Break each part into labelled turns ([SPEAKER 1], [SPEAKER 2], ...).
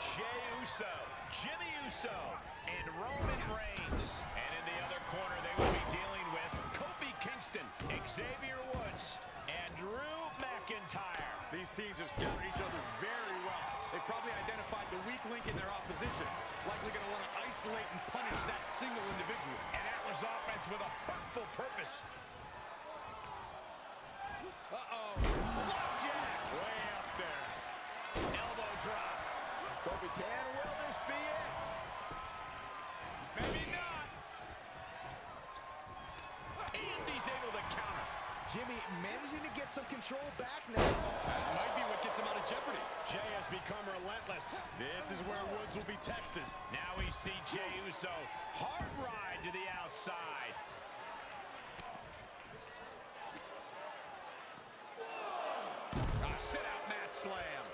[SPEAKER 1] Jey Uso, Jimmy Uso, and Roman Reigns. And in the other corner, they will be dealing with Kofi Kingston, Xavier Woods, and Drew McIntyre.
[SPEAKER 2] These teams have scouted each other very well. They've probably identified the weak link in their opposition. Likely going to want to isolate and punish that single individual.
[SPEAKER 1] And that was offense with a hurtful purpose.
[SPEAKER 2] Uh-oh. Flapjack.
[SPEAKER 1] Way up there. Elbow drop. Kofi can. Will this be it? Maybe not. And he's able to counter.
[SPEAKER 3] Jimmy managing to get some control back now.
[SPEAKER 2] That might be what gets him out of jeopardy.
[SPEAKER 1] Jey has become relentless.
[SPEAKER 2] This is where Woods will be tested.
[SPEAKER 1] Now we see Jey Uso. Hard ride to the outside. A sit-out mat slam.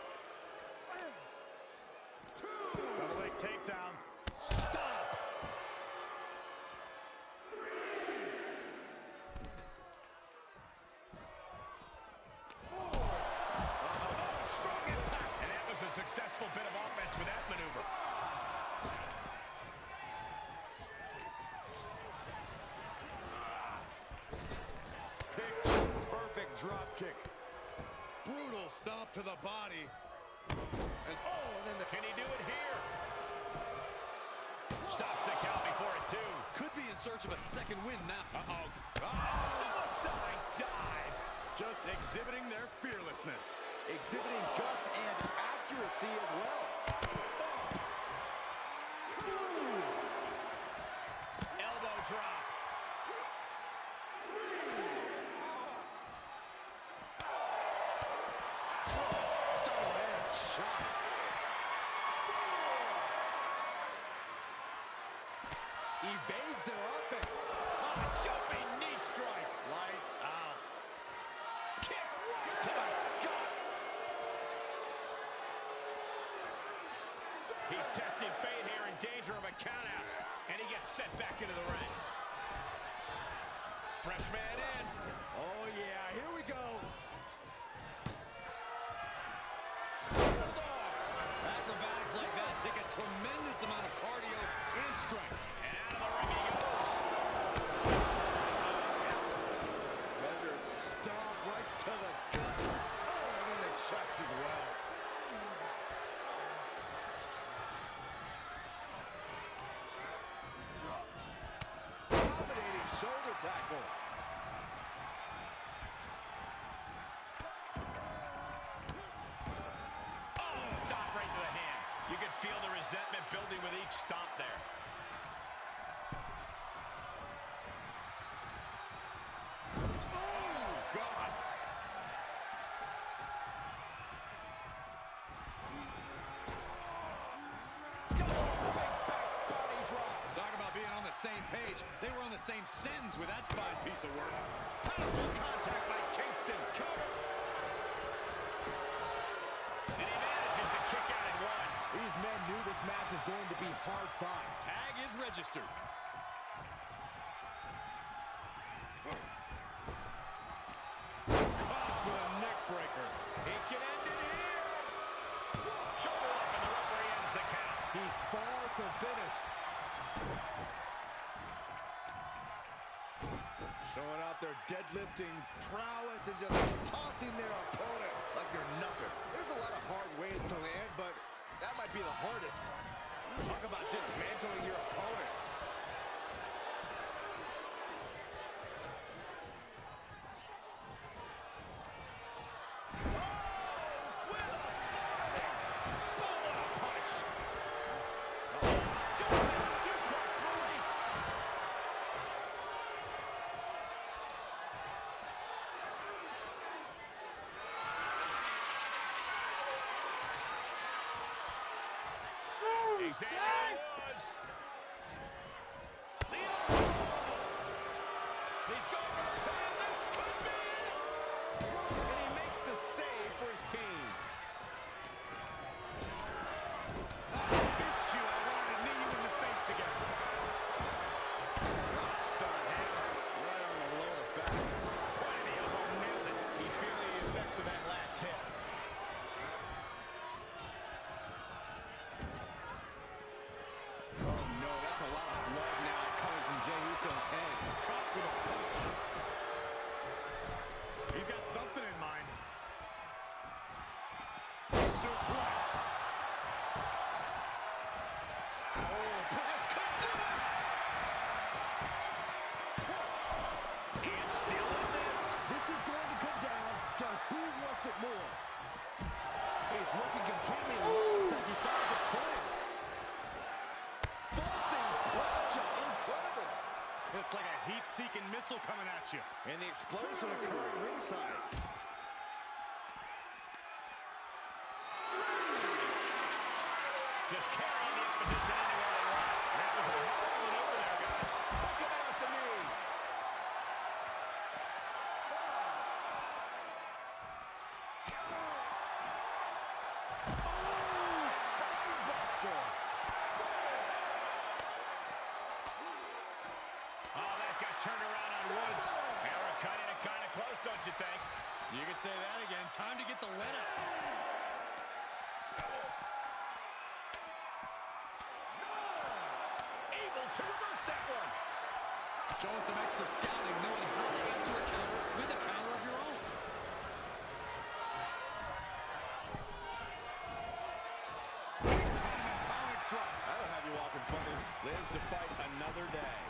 [SPEAKER 2] Double leg takedown.
[SPEAKER 1] Stop. Strong impact. And that was a successful bit of offense with that maneuver.
[SPEAKER 2] Perfect drop kick. Brutal stomp to the body. And then
[SPEAKER 1] Can he do it here? Stops the count before it, too.
[SPEAKER 2] could be in search of a second win now.
[SPEAKER 1] Uh-oh. Suicide dive.
[SPEAKER 2] Just exhibiting their fearlessness.
[SPEAKER 3] Exhibiting guts and accuracy as well.
[SPEAKER 1] Elbow drop.
[SPEAKER 3] Double head shot. Evades their offense.
[SPEAKER 1] Jumping knee strike.
[SPEAKER 2] Lights out.
[SPEAKER 1] Kick right to the gut. He's testing fate here, in danger of a countout. And he gets set back into the ring. Fresh man in.
[SPEAKER 2] Oh, yeah, here we go. Acrobatics like that take a tremendous amount of cardio and strength.
[SPEAKER 1] And out of the ring he goes.
[SPEAKER 3] Measured stomp right to the gut. Oh, and then the chest as well. Dominating shoulder tackle.
[SPEAKER 1] Oh, stop right to the hand. You can feel the resentment building with each stomp there. Oh, God.
[SPEAKER 2] Body drop. Talk about being on the same page. They were on the same sentence with that fine piece of work.
[SPEAKER 1] Powerful contact by Kingston. Cover. And he manages to kick out at one.
[SPEAKER 3] These men knew this match is going to be hard fought.
[SPEAKER 2] Tag is registered. Caught with a neck breaker.
[SPEAKER 1] He can end it here. Shoulder up, and the referee ends the count.
[SPEAKER 3] He's far from finished. Showing out their deadlifting prowess and just tossing their opponent like they're nothing. There's a lot of hard ways to land, but that might be the hardest.
[SPEAKER 1] Talk about dismantling your opponent. Xavier Woods. He's going for the pin. This could be it. And he makes the save for his team. I missed you. I wanted to knee you in the face again. Drops the hammer right on the lower back. Point of the elbow, nailed it. He's feeling the effects of that last hit.
[SPEAKER 3] explosion occurring ringside.
[SPEAKER 1] Just carrying the opposition anywhere they want. That was a hell of a maneuver there, guys.
[SPEAKER 3] Took it out to me.
[SPEAKER 1] Turned around on Woods. And we're cutting it kind of close, don't you think?
[SPEAKER 2] You could say that again. Time to get the lead out.
[SPEAKER 1] Able to reverse that one.
[SPEAKER 2] Showing some extra scouting, knowing how to answer a counter with a counter of your own. Big time atomic drop.
[SPEAKER 3] That'll have you walking funny. Lives to fight another day.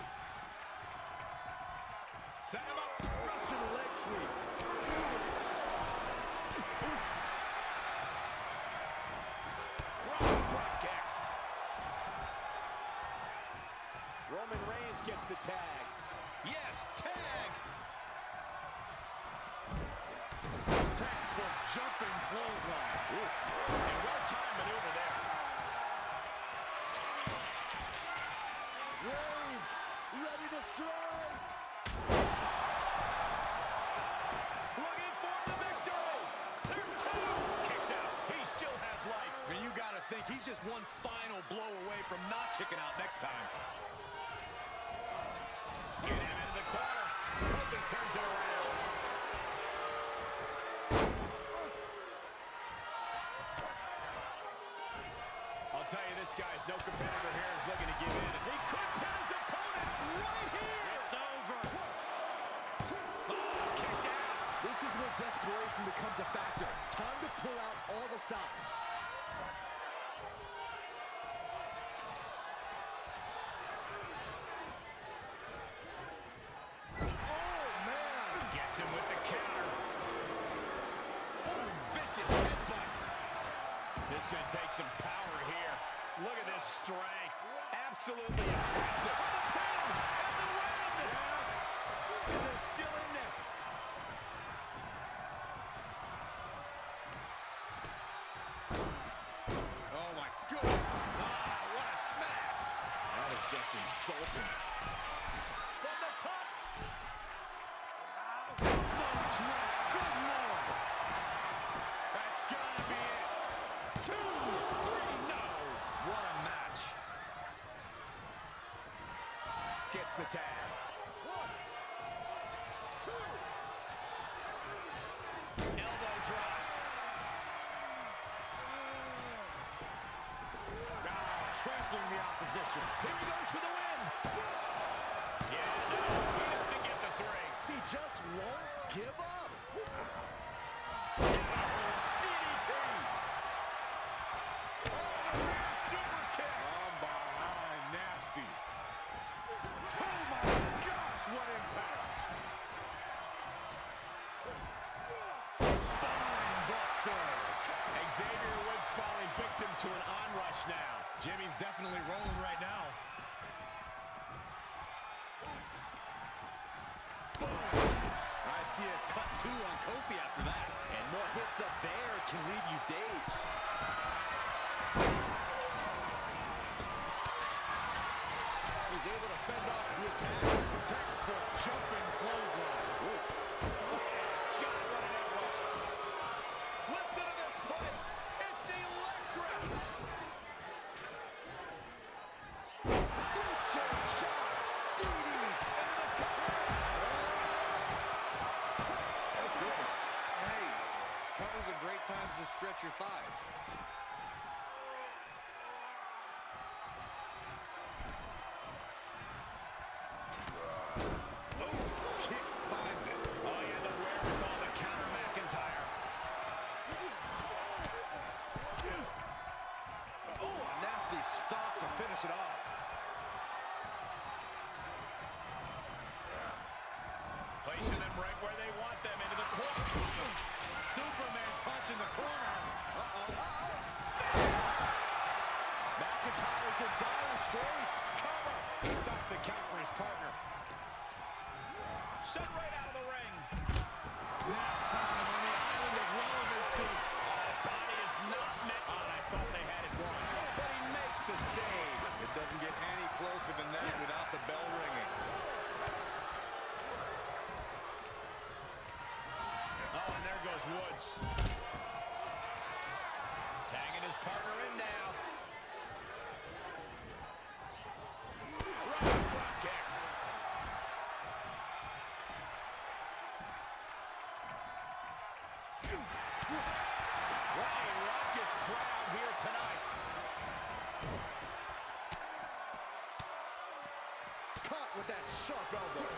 [SPEAKER 1] Set him up.
[SPEAKER 3] Russian leg sweep.
[SPEAKER 1] Running drop kick.
[SPEAKER 3] Roman Reigns gets the tag.
[SPEAKER 1] Yes, tag.
[SPEAKER 2] Textbook jumping clothesline.
[SPEAKER 1] A well-timed maneuver there.
[SPEAKER 3] Reigns ready to strike.
[SPEAKER 1] Looking for the victory. There's two. Kicks out. He still has life.
[SPEAKER 2] And you got to think he's just one final blow away from not kicking out next time.
[SPEAKER 1] Get him into the corner. Kofi turns it around. I'll tell you, this guy's no competitor here is looking to give in. He could pin his opponent right here. It's over. Oh, kicked out.
[SPEAKER 3] This is where desperation becomes a factor. Time to pull out all the stops. Oh, man.
[SPEAKER 1] Gets him with the counter. Oh, vicious headbutt. This is going to take some power here. Look at this strength. Absolutely impressive. The pin and the win. Yes. And they're still in this.
[SPEAKER 2] Oh, my goodness.
[SPEAKER 1] Ah, what a smash.
[SPEAKER 3] That is just insulting.
[SPEAKER 1] From the top.
[SPEAKER 2] Good Lord.
[SPEAKER 1] That's gotta be it. 2, 3, no.
[SPEAKER 2] What a match.
[SPEAKER 1] Gets the tag.
[SPEAKER 3] 1, 2.
[SPEAKER 1] Elbow drop.
[SPEAKER 2] Trampling the opposition.
[SPEAKER 1] Here he goes for the win. Yeah, no, he doesn't get the 3.
[SPEAKER 3] He just won't give up.
[SPEAKER 1] DDT. Oh, super kick.
[SPEAKER 2] From behind, nasty.
[SPEAKER 1] Oh my gosh, what impact.
[SPEAKER 2] Spine buster.
[SPEAKER 1] Xavier Woods falling victim to an onrush now.
[SPEAKER 2] Jimmy's definitely rolling right now. I see a cut two on Kofi after that.
[SPEAKER 3] And more hits up there can leave you dazed. He's able to fend off the attack.
[SPEAKER 2] Textbook jumping clothesline.
[SPEAKER 3] Oof.
[SPEAKER 1] God, what an elbow. Listen to this place. It's electric.
[SPEAKER 3] Future shot. DDT. Oh, goodness.
[SPEAKER 2] Hey, covers a great time to stretch your thighs. Kick finds it.
[SPEAKER 1] Oh, yeah, the wherewithal to counter McIntyre.
[SPEAKER 3] Oh, a nasty stop to finish it off.
[SPEAKER 1] Placing them right where they want them, into the corner.
[SPEAKER 2] Superman punch in the corner. Uh-oh.
[SPEAKER 1] Woods. Tagging his partner in now. Right drop kick. What a raucous crowd here tonight.
[SPEAKER 3] Caught with that sharp elbow.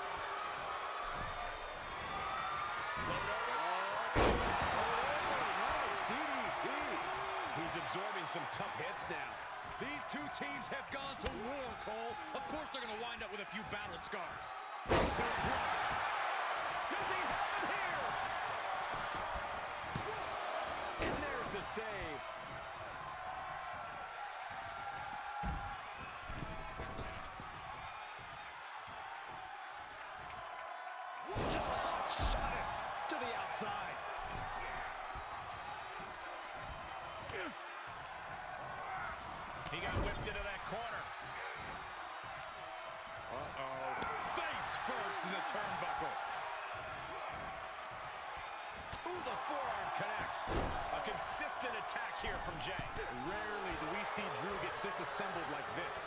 [SPEAKER 2] He's absorbing some tough hits now. These two teams have gone to war, Cole. Of course they're going to wind up with a few battle scars. Suplex. Does he have it here? And there's the save.
[SPEAKER 3] Just shot it to the outside.
[SPEAKER 1] He got whipped into that corner.
[SPEAKER 2] Face first in the turnbuckle.
[SPEAKER 1] Ooh, the forearm connects. A consistent attack here from Jay.
[SPEAKER 2] Rarely do we see Drew get disassembled like this.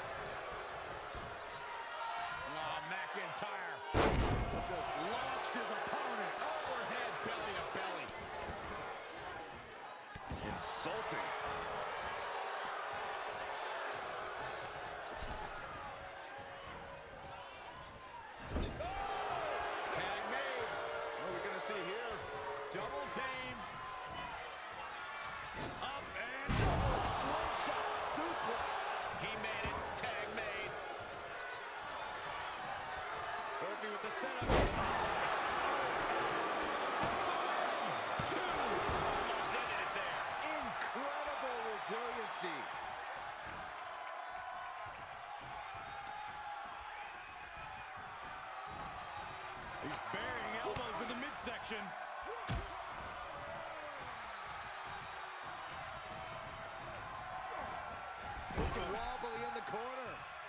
[SPEAKER 2] McIntyre just launched his opponent overhead, belly to belly. Insulting. Tag made. What are we going to see here? Double team. Up and double slingshot suplex.
[SPEAKER 1] He made it. Tag made.
[SPEAKER 2] Murphy with the setup.
[SPEAKER 1] Almost ended it there.
[SPEAKER 3] Incredible resiliency.
[SPEAKER 2] He's burying elbows in the midsection.
[SPEAKER 3] Looking wobbly in the corner.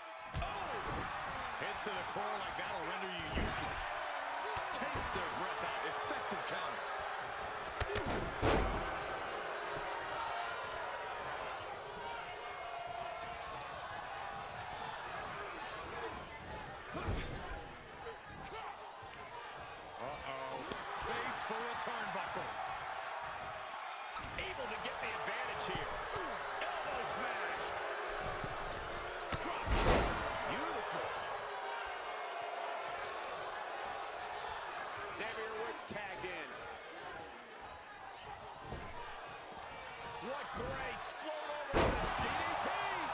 [SPEAKER 2] Hits to the core like that'll render you useless. Takes their breath out. Effective counter. Face for a turnbuckle.
[SPEAKER 1] Able to get the advantage here. Elbow smash. Drop kick. Beautiful. Xavier Woods tagged in. What grace. Float over to the DDT.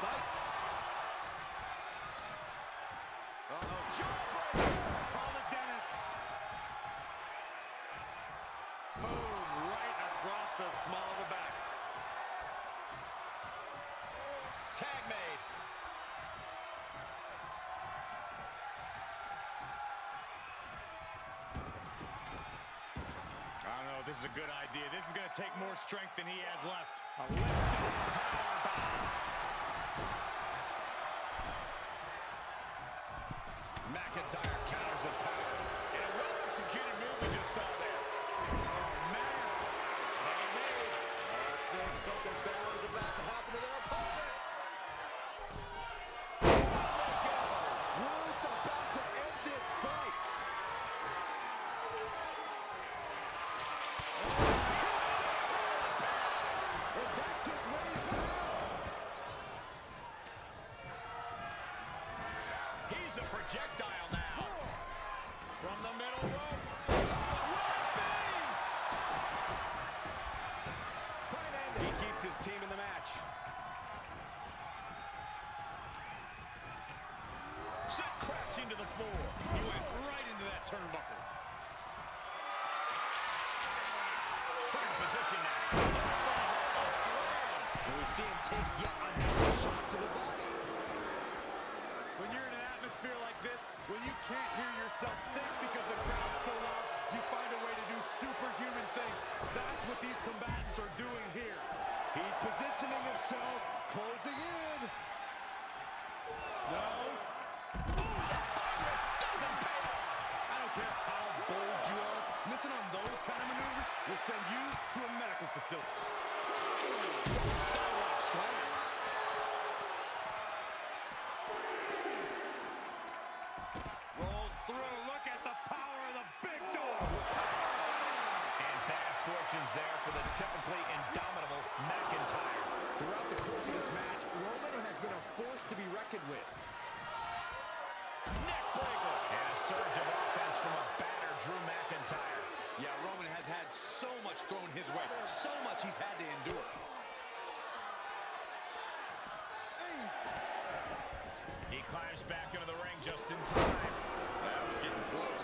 [SPEAKER 1] Jawbreaker.
[SPEAKER 2] Call it Dennis. Boom, right across the small of the back.
[SPEAKER 1] Tag made.
[SPEAKER 2] I don't know, this is a good idea. This is going to take more strength than he has left. A lifted powerbomb.
[SPEAKER 1] McIntyre counters with power. And a well-executed move we just saw there.
[SPEAKER 2] Oh, man.
[SPEAKER 3] Tag made. I think something bad is about to happen to their opponent. Woods about to end this fight. And that took Ray's down.
[SPEAKER 1] He's a projectile now. From the middle rope. He keeps his team in the match. Sent crashing to the floor.
[SPEAKER 2] He went right into that turnbuckle.
[SPEAKER 1] Put in position now. A slam.
[SPEAKER 3] And we see him take yet another shot to the body.
[SPEAKER 2] When you're in an atmosphere like this, when you can't hear yourself think because the crowd's so loud, you find a way to do superhuman things. That's what these combatants are doing here.
[SPEAKER 3] He's positioning himself, closing in.
[SPEAKER 2] No.
[SPEAKER 1] Doesn't pay off.
[SPEAKER 2] I don't care how bold you are. Missing on those kind of maneuvers will send you to a medical facility.
[SPEAKER 1] Sidewalk slam.
[SPEAKER 2] Rolls through. Look at the power of the big dog.
[SPEAKER 1] And bad fortunes there for the typically indomitable McIntyre.
[SPEAKER 3] Throughout the course of this match, Roman has been a force to be reckoned with.
[SPEAKER 1] Neck breaker. And a surge of offense from a battered Drew McIntyre.
[SPEAKER 2] Yeah, Roman has had so much thrown his way. So much he's had to endure.
[SPEAKER 1] He climbs back into the ring just in time.
[SPEAKER 2] That was getting close.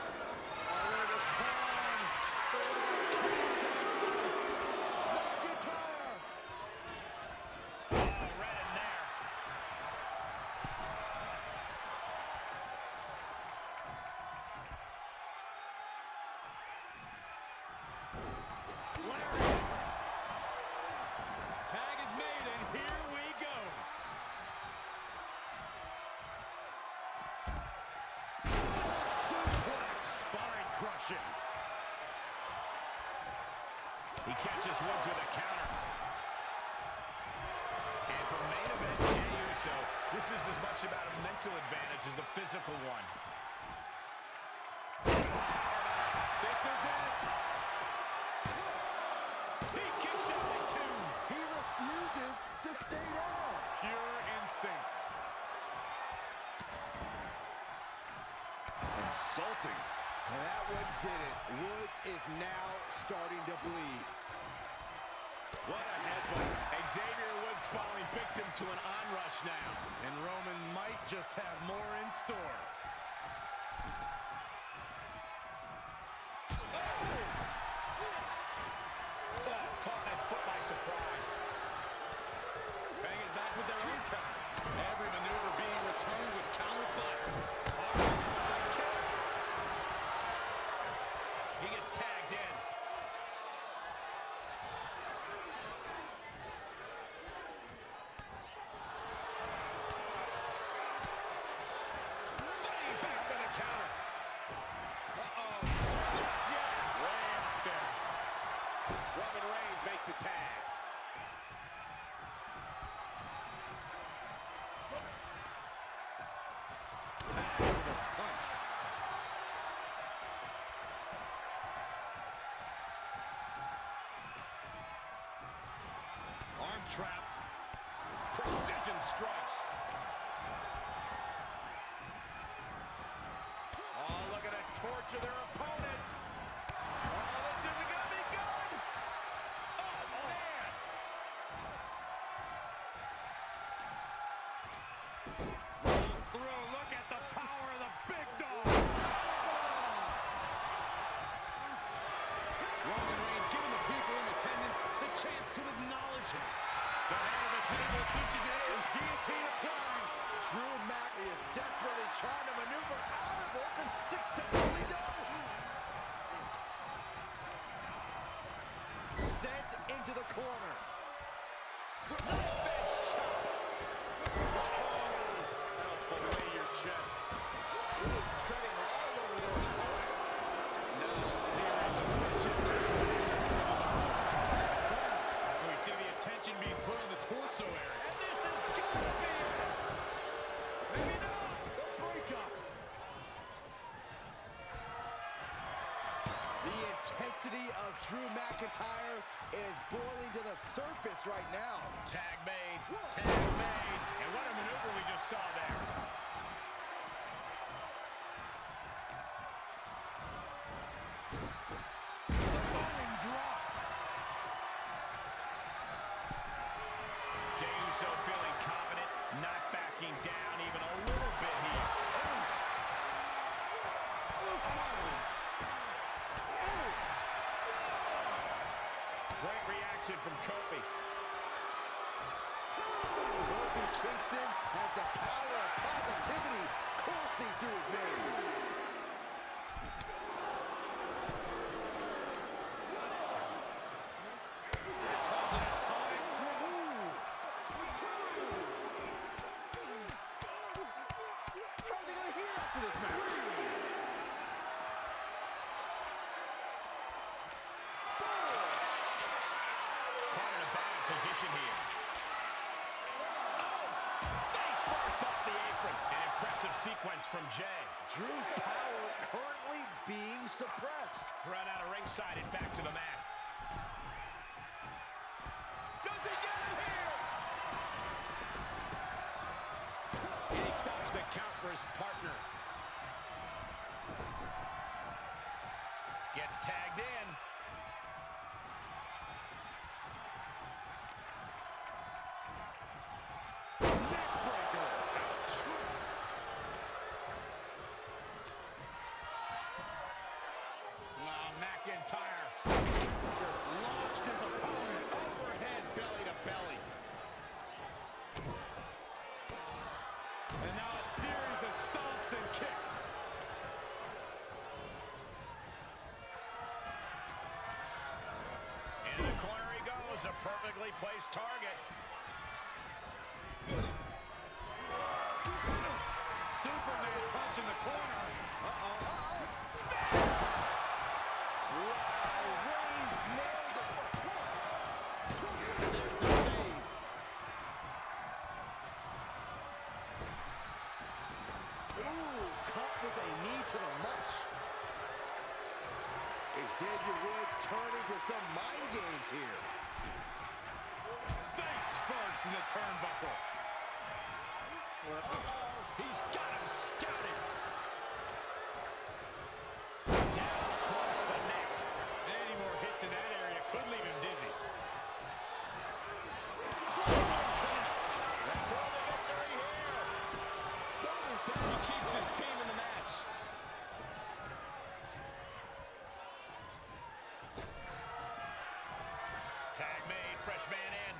[SPEAKER 1] Oh, right in there.
[SPEAKER 2] Tag is made, and here we go.
[SPEAKER 3] Suplex.
[SPEAKER 2] Spine crushing.
[SPEAKER 1] He catches Woods with a counter. And for main event, Jey Uso, this is as much about a mental advantage as a physical one.
[SPEAKER 2] This is it.
[SPEAKER 1] He kicks out at two.
[SPEAKER 3] He refuses to stay down.
[SPEAKER 2] Pure instinct. Insulting.
[SPEAKER 3] And that one did it. Woods is now starting to bleed.
[SPEAKER 1] What a headbutt. Xavier Woods falling victim to an onrush now.
[SPEAKER 2] And Roman might just have more in store.
[SPEAKER 1] Caught that foot by surprise.
[SPEAKER 2] Bang it back with their own counter. Every maneuver being returned with counter fire. Hard side kick.
[SPEAKER 1] He gets tagged in. Fighting back with a counter. Uh-oh. Yeah, way out there. Roman Reigns makes the tag.
[SPEAKER 2] Tag with a punch. Arm trapped.
[SPEAKER 1] Precision strikes.
[SPEAKER 2] Oh, look at that torture their opponent. Oh, this isn't going to be good. Oh, man. Rolls through. Look at the power of the big dog. Roman Reigns giving the people in attendance the chance to acknowledge him. The head of the table cinches it in. Guillotine applied.
[SPEAKER 3] Drew Mac is desperately trying to maneuver out of this and successfully does. Sent into the corner.
[SPEAKER 1] Knife edge chop.
[SPEAKER 2] That'll fillet your chest.
[SPEAKER 3] Really treading all over their opponent.
[SPEAKER 2] Now a series of vicious
[SPEAKER 3] Stunts.
[SPEAKER 2] we see the attention being put on the torso area.
[SPEAKER 3] And this is gonna be it. Maybe not. The breakup. The intensity of Drew McIntyre is boiling to the surface right now.
[SPEAKER 1] Tag made. Tag made. And what a maneuver we just saw there.
[SPEAKER 2] Samoan drop.
[SPEAKER 1] Jey Uso feeling confident, not backing down even a little bit here. Great reaction from Kofi.
[SPEAKER 3] Kofi Kingston has the power of positivity coursing through his veins.
[SPEAKER 2] Calls an atomic move.
[SPEAKER 3] How are they going to hear after this match?
[SPEAKER 1] impressive sequence from Jay.
[SPEAKER 3] Drew's power currently being suppressed.
[SPEAKER 1] Run out of ringside and back to the mat.
[SPEAKER 2] Does he get it here?
[SPEAKER 1] And he stops the count for his partner. Gets tagged in. McIntyre just launched his opponent overhead, belly to belly.
[SPEAKER 2] And now a series of stomps and kicks.
[SPEAKER 1] Into the corner he goes, a perfectly placed target.
[SPEAKER 2] Superman punch in the corner.
[SPEAKER 3] There's the save. Ooh, caught with a knee to the mush. Xavier Woods turning to some mind games here.
[SPEAKER 2] Face first in the turnbuckle.
[SPEAKER 1] He's got him scouted. Down across the neck.
[SPEAKER 2] Any more hits in that area could leave him dizzy.
[SPEAKER 1] He keeps his team in the match. Tag made, fresh man in.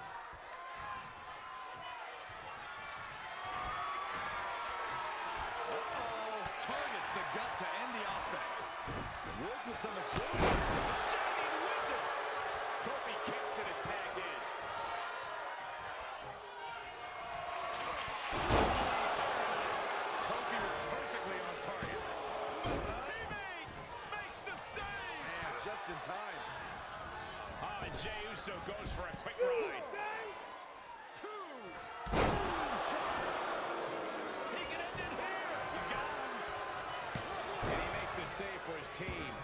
[SPEAKER 2] Targets the gut to end the offense.
[SPEAKER 3] Woods with some agility.
[SPEAKER 1] The Shining Wizard. Kofi Kingston is tagged in.
[SPEAKER 2] Kofi was perfectly on target. Teammate makes the save.
[SPEAKER 3] Man, just in time.
[SPEAKER 1] And Jey Uso goes for a quick ride.
[SPEAKER 2] He can end it here.
[SPEAKER 1] He's got him. And he makes the save for his team.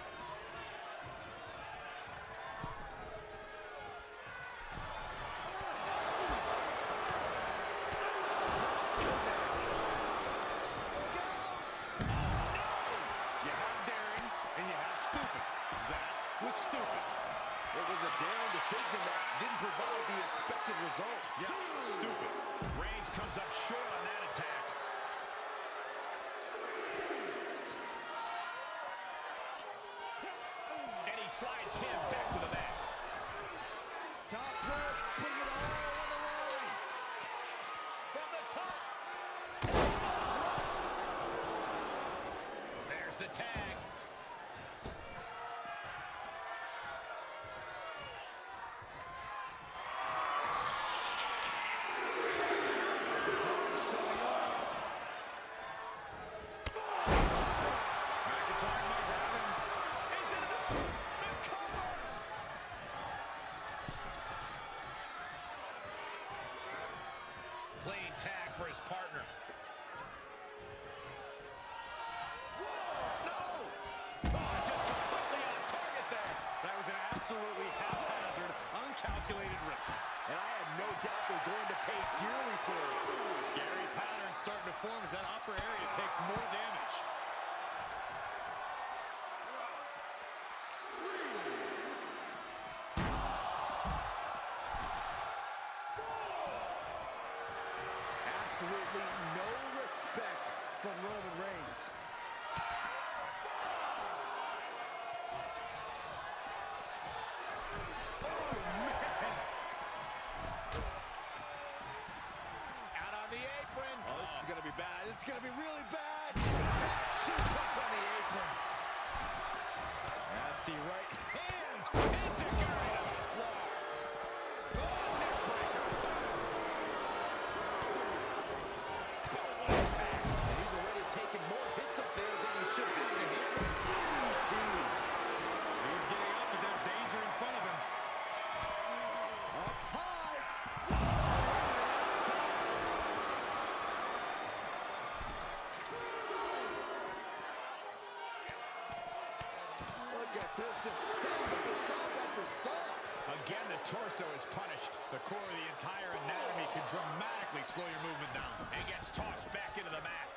[SPEAKER 2] You have daring and you have stupid. That was stupid.
[SPEAKER 3] It was a daring decision that didn't provide the expected result.
[SPEAKER 2] Yeah, stupid.
[SPEAKER 1] Reigns comes up short on that attack. And he slides him back to the mat.
[SPEAKER 3] Top rope, putting it all on the line.
[SPEAKER 1] From the top. There's the tag. McIntyre might have him. Is it enough? The cover. Clean tag for his partner. Just completely off target there.
[SPEAKER 2] That was an absolutely haphazard, uncalculated risk.
[SPEAKER 3] And I have no doubt they're going to pay dearly for it.
[SPEAKER 2] Scary pattern starting to form as that upper area takes more damage.
[SPEAKER 3] Absolutely no respect from Roman Reigns.
[SPEAKER 1] Out on the apron.
[SPEAKER 3] Oh, this is going to be bad. This is going to be really bad. That suplex on the apron.
[SPEAKER 1] Nasty right hand. Enziguri to the floor. Oh, neck breaker.
[SPEAKER 3] And he's already taken more hits up there than he should have to handle. DDT.
[SPEAKER 2] He's getting up, but there's danger in front of him.
[SPEAKER 3] Up high. There's just stomp after stomp after stomp.
[SPEAKER 2] Again, the torso is punished. The core of the entire anatomy can dramatically slow your movement down.
[SPEAKER 1] And gets tossed back into the mat.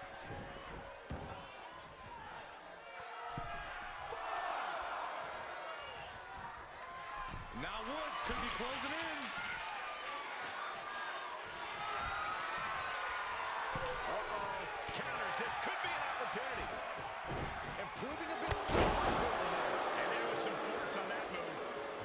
[SPEAKER 2] Now Woods could be closing in.
[SPEAKER 1] Counters. This could be an opportunity.
[SPEAKER 3] Improving a bit slowly for him there.
[SPEAKER 1] And there was some force on that move.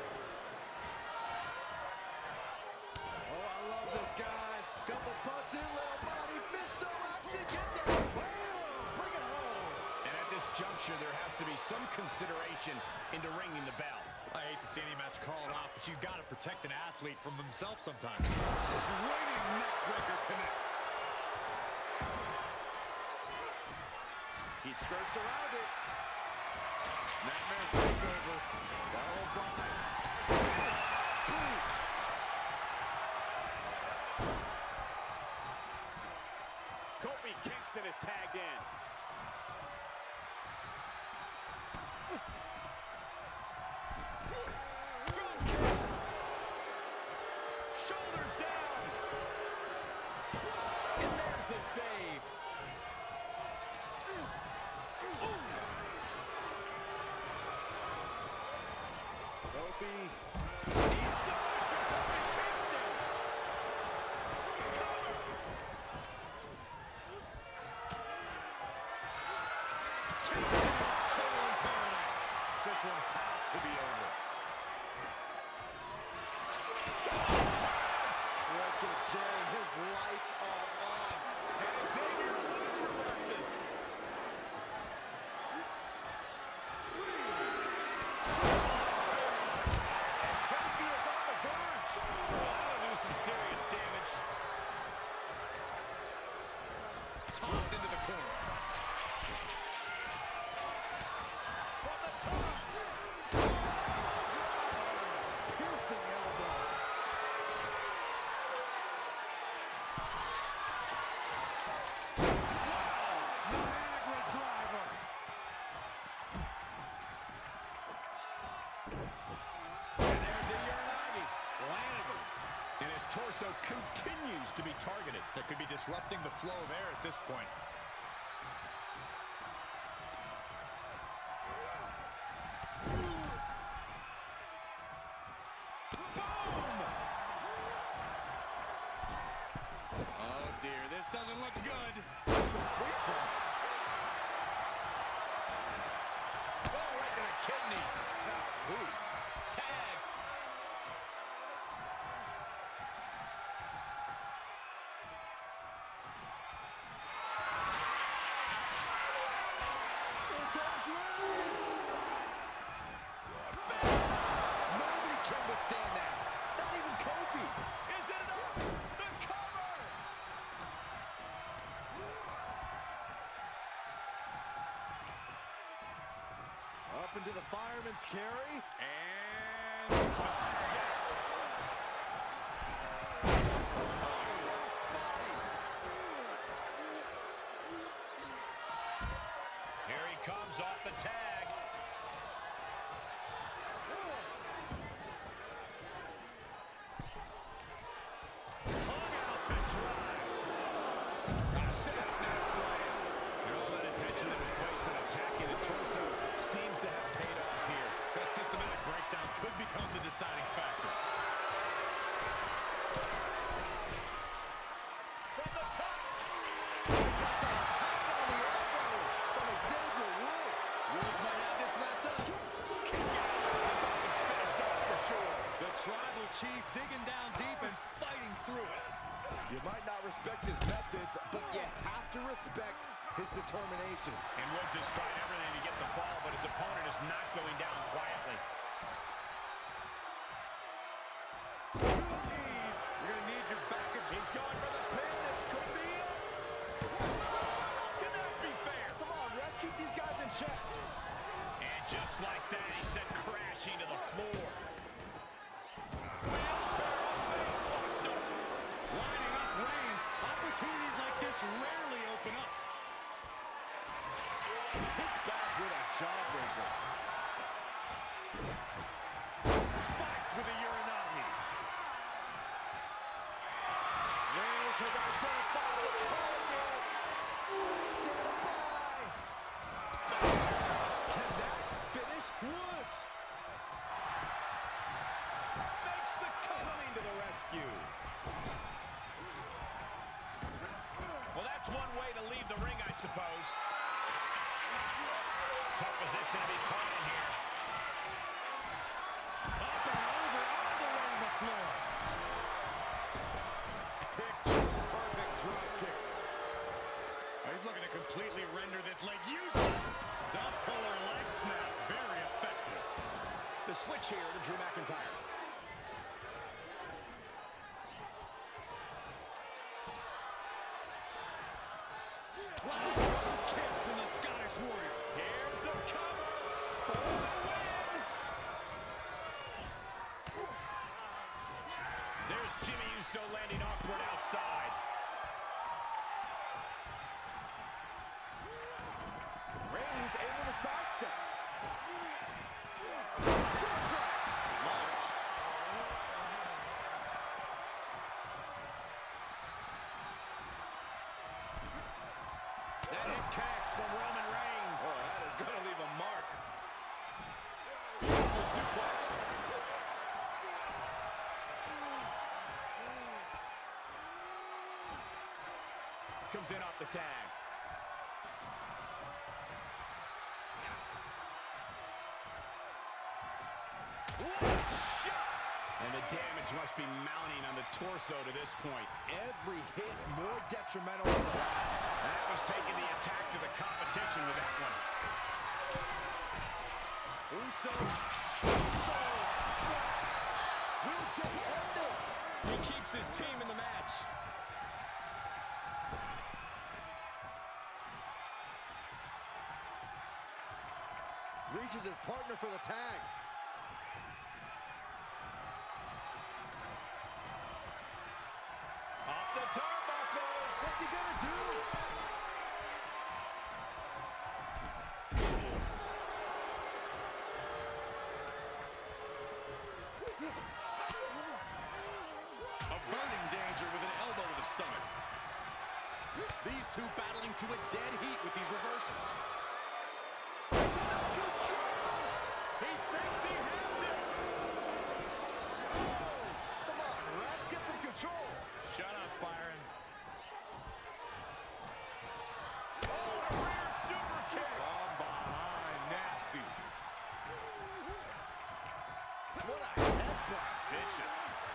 [SPEAKER 3] Oh, I love this, guys. Couple punches, little body fisto action. Get down. Bam! Bring it home.
[SPEAKER 1] And at this juncture, there has to be some consideration into ringing the bell.
[SPEAKER 2] I hate to see any match called off, but you've got to protect an athlete from themselves sometimes. Swinging neckbreaker connects.
[SPEAKER 3] He skirts around it. Snapmare takeover. Followed by boot.
[SPEAKER 1] Kofi Kingston is tagged in. Drop kick. Shoulders down. And there's the save.
[SPEAKER 3] Kofi.
[SPEAKER 1] Submission. Kofi Kingston. Cover.
[SPEAKER 2] Kingston's chilling paradise. This one has to be over.
[SPEAKER 3] Look at Jay. His lights are on.
[SPEAKER 1] And Xavier Woods reverses. Kofi is on the verge. That'll do some serious damage.
[SPEAKER 2] Tossed into the corner.
[SPEAKER 1] From the top.
[SPEAKER 3] Piercing elbow.
[SPEAKER 2] Niagara driver.
[SPEAKER 1] And there's the Uranagi. Landed. And his torso continues to be targeted.
[SPEAKER 2] That could be disrupting the flow of air at this point. Oh dear, this doesn't look good.
[SPEAKER 3] That's a quick one.
[SPEAKER 1] Oh, right to the kidneys. Ooh. Tag.
[SPEAKER 3] Here comes Reigns. Nobody can withstand that. Not even Kofi.
[SPEAKER 1] Is it enough? The cover.
[SPEAKER 3] Up into the fireman's carry.
[SPEAKER 2] And
[SPEAKER 3] Lost body.
[SPEAKER 1] Here he comes off the tag. Hung out to dry. Set up now slam. And all that attention that was placed on attacking the torso seems to have paid off here.
[SPEAKER 2] that systematic breakdown could become the deciding factor.
[SPEAKER 1] From the top.
[SPEAKER 2] Woods might have this wrapped up.
[SPEAKER 1] Kick out. I thought it was finished off for sure.
[SPEAKER 2] The tribal chief digging down deep and fighting through it.
[SPEAKER 3] You might not respect his methods, but you have to respect his determination.
[SPEAKER 1] And Woods has tried everything to get the fall, but his opponent is not going down quietly.
[SPEAKER 2] Please, you're going to need your back.
[SPEAKER 1] He's going for the pin. This could be it. How can that be fair?
[SPEAKER 3] Come on, Ref, keep these guys in check.
[SPEAKER 1] And just like that, he sent crashing to the floor.
[SPEAKER 2] Lining up Reigns. Opportunities like this rarely open up.
[SPEAKER 3] Hits back with a jawbreaker.
[SPEAKER 1] rescue. Well, that's one way to leave the ring, I suppose. Tough position to be caught in here.
[SPEAKER 2] Up and over, all the way to the floor. Picture perfect drop kick. He's looking to completely render this leg useless. Stump puller leg snap, very effective.
[SPEAKER 3] The switch here to Drew McIntyre.
[SPEAKER 2] Kicks from the Scottish Warrior.
[SPEAKER 1] Here's the cover for the win. There's Jimmy Uso landing awkward outside.
[SPEAKER 3] Reigns able to sidestep. Suplex. Launched.
[SPEAKER 1] That hit connects from Roman Reigns.
[SPEAKER 3] Oh, that is going to leave a mark.
[SPEAKER 1] Beautiful suplex. Comes in off the tag. What a shot! And the damage must be mounting on the torso to this point.
[SPEAKER 3] Every hit more detrimental than the last.
[SPEAKER 1] That was taking the attack to the competition with that one.
[SPEAKER 3] Uso. Splash. Will Jey end this?
[SPEAKER 1] He keeps his team in the match.
[SPEAKER 3] Reaches his partner for the tag.
[SPEAKER 1] Off the turnbuckles.
[SPEAKER 3] What's he gonna do?
[SPEAKER 2] Averting danger with an elbow to the stomach. These two battling to a dead heat with these reversals. He thinks he has it.
[SPEAKER 3] Come on, Ref, get some control.
[SPEAKER 1] Shut up, Byron. Oh, a rear super kick.
[SPEAKER 2] From behind, nasty.
[SPEAKER 3] What a headbutt.
[SPEAKER 1] Vicious.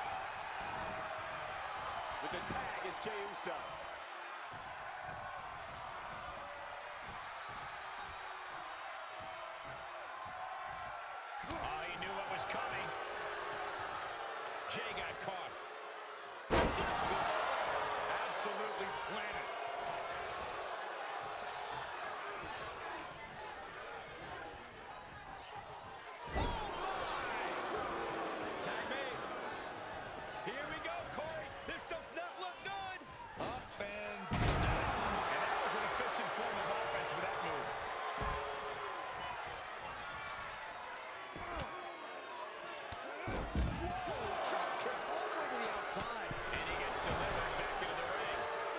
[SPEAKER 1] With the tag is Jey Uso. Oh, he knew what was coming. Jey got caught.
[SPEAKER 2] Absolutely planted.
[SPEAKER 1] Tag me. Here we go, Corey. This does not look good.
[SPEAKER 2] Up and
[SPEAKER 1] And that was an efficient form of offense with that move.
[SPEAKER 3] Drop kick all the way to the outside.
[SPEAKER 1] And he gets delivered back into the ring.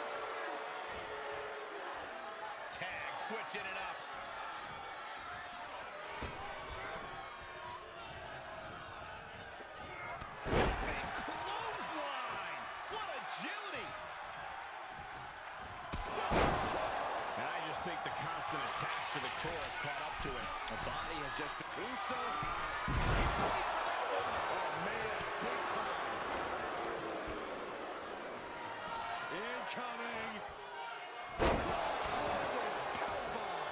[SPEAKER 1] Tag switching it up. Big clothesline. What agility. And I just think the constant attacks to the core have caught up to it. The body has just been...
[SPEAKER 3] Uso. Oh, man, big time.
[SPEAKER 2] incoming.
[SPEAKER 3] Cross-legged powerbomb.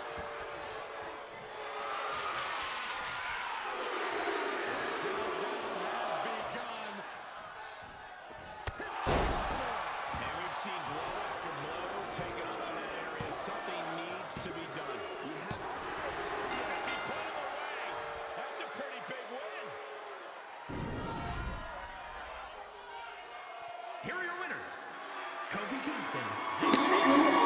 [SPEAKER 2] Countdown has begun.
[SPEAKER 1] And we've seen blow after blow taken up in that area. Something needs to be done. You have... Yes, he put him away. That's a pretty big win.
[SPEAKER 4] Here are your winners, Kofi Kingston.